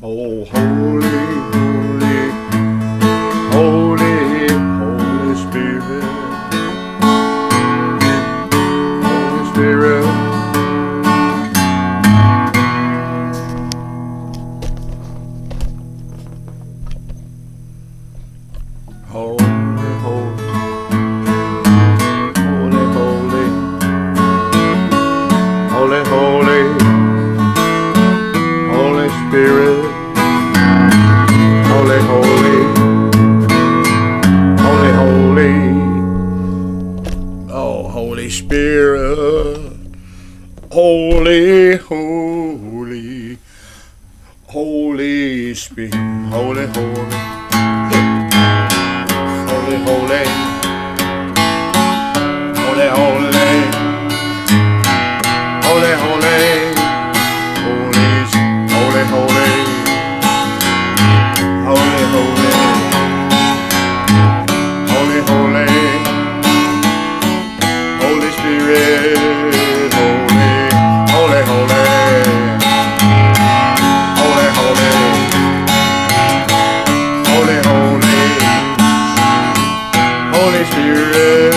Oh, holy, holy, holy, Holy Spirit, Holy Spirit. Holy, holy, holy, holy, holy, holy, Holy Spirit, holy, holy, holy, holy, oh, Holy Spirit, holy, holy, Holy Spirit, holy, holy. Holy, holy, holy, holy, holy, holy, holy, holy, holy, holy, holy, holy, Holy Spirit, holy, holy, holy, holy, holy, holy, holy. Holy Spirit,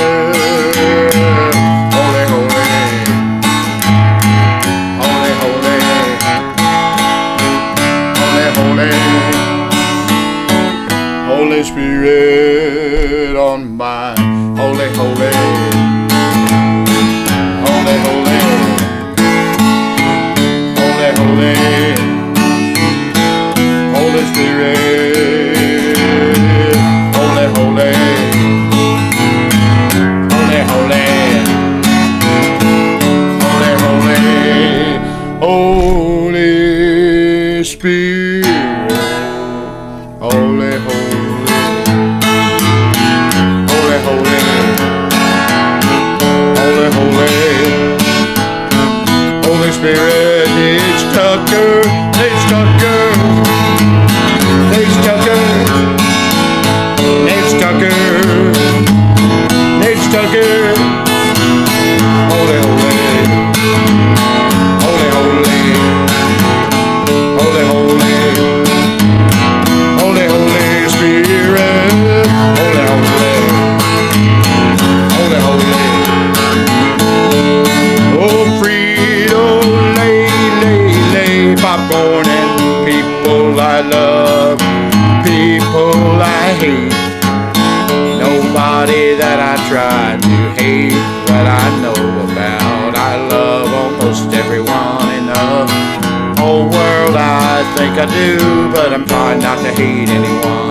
holy, holy, holy, holy, holy, holy, Holy Spirit on mine, holy, holy, holy, holy, holy, holy, Holy Spirit, holy, holy. Holy Spirit, holy, holy, holy, holy, holy, holy, Holy Spirit, it's Tucker, it's Tucker, it's Tucker, it's Tucker, it's Tucker, holy, holy. Holy, holy, holy, holy, holy, Holy Spirit, holy, holy, holy, holy. Oh, Frito-Lay, lay, popcorn and people I love, people I hate. Nobody that I try to hate, what I know about. I love almost everyone in the whole world. I think I do, but I'm trying not to hate anyone.